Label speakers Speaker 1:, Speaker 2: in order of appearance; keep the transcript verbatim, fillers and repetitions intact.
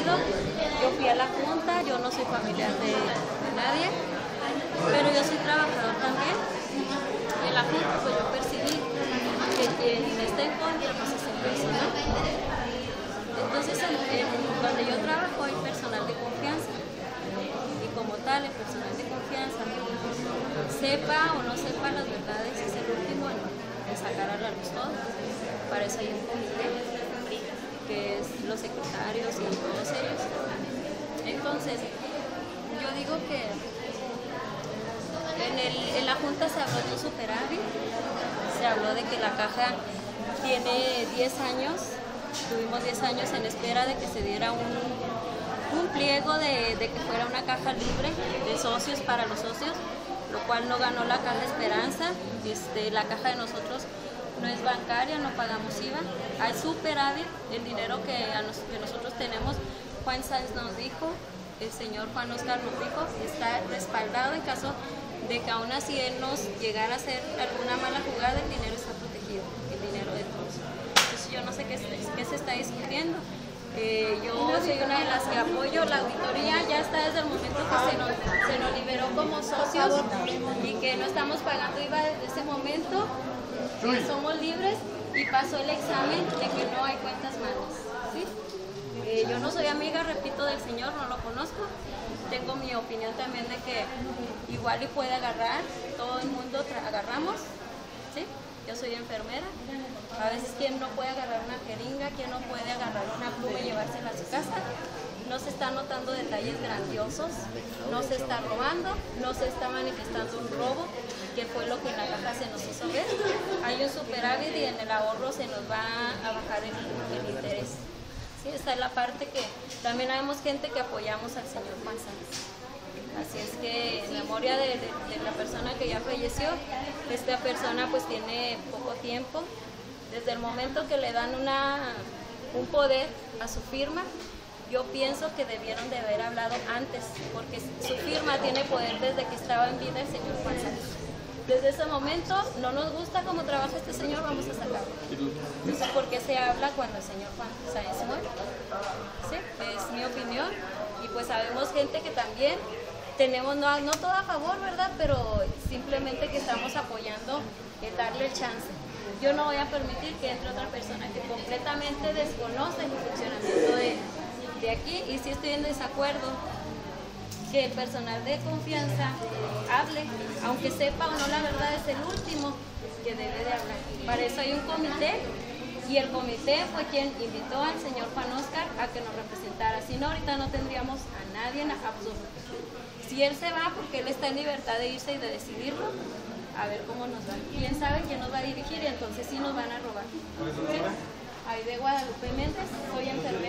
Speaker 1: decidido. Yo fui a la junta, yo no soy familiar de, de nadie, pero yo soy trabajador también. En la junta pues yo percibí que quien está en contra pues es el personal. Entonces en, en, donde yo trabajo hay personal de confianza y como tal el personal de confianza sepa o no sepa las verdades es el último en, en sacar a la luz todo. Para eso hay un comité que es los secretarios y todos ellos. Entonces yo digo que en, el, en la junta se habló de un superávit, se habló de que la caja tiene diez años, tuvimos diez años en espera de que se diera un, un pliego de, de que fuera una caja libre de socios para los socios, lo cual no ganó la caja Esperanza. Este, la caja de nosotros no es bancaria, no pagamos I V A, hay superávit, el dinero que, a nos, que nosotros tenemos, Juan Sáenz nos dijo, el señor Juan Oscar nos dijo, está respaldado en caso de que aún así él nos llegara a hacer alguna mala jugada, el dinero está protegido, el dinero de todos. Entonces yo no sé qué, qué se está discutiendo. Eh, yo soy una de las que apoyo la auditoría, ya está desde el momento que se nos, se nos liberó como socios y que no estamos pagando I V A desde ese momento, que somos libres y pasó el examen de que no hay cuentas malas. ¿Sí? Eh, yo no soy amiga, repito, del señor, no lo conozco. Tengo mi opinión también de que igual y puede agarrar, todo el mundo agarramos, ¿sí? Yo soy enfermera, a veces quien no puede agarrar una jeringa, quien no puede agarrar una pluma y llevársela a su casa. No se están notando detalles grandiosos, no se está robando, no se está manifestando un robo, que fue lo que en la caja se nos hizo ver. Hay un superávit y en el ahorro se nos va a bajar el, el interés. Sí, esta es la parte que también habemos gente que apoyamos al señor Juan Sáenz. Así es que en memoria de, de, de la persona que ya falleció, esta persona pues tiene poco tiempo, desde el momento que le dan una, un poder a su firma, yo pienso que debieron de haber hablado antes, porque su firma tiene poder desde que estaba en vida el señor Juan Sáenz. Desde ese momento, no nos gusta cómo trabaja este señor, vamos a sacarlo. Entonces, ¿por qué se habla cuando el señor Juan Sáenz muere? Sí, es mi opinión. Y pues sabemos gente que también tenemos, no, no todo a favor, ¿verdad? Pero simplemente que estamos apoyando el darle el chance. Yo no voy a permitir que entre otra persona que completamente desconoce el funcionamiento de, de aquí, y si estoy en desacuerdo que el personal de confianza hable, aunque sepa o no la verdad, es el último que debe de hablar. Para eso hay un comité, y el comité fue quien invitó al señor Juan Oscar a que nos representara. Si no, ahorita no tendríamos a nadie en absoluto. Si él se va, porque él está en libertad de irse y de decidirlo, a ver cómo nos va. ¿Quién sabe quién nos va a dirigir? Y entonces sí nos van a robar. ¿Sí? Ahí de Guadalupe Méndez, soy enfermera.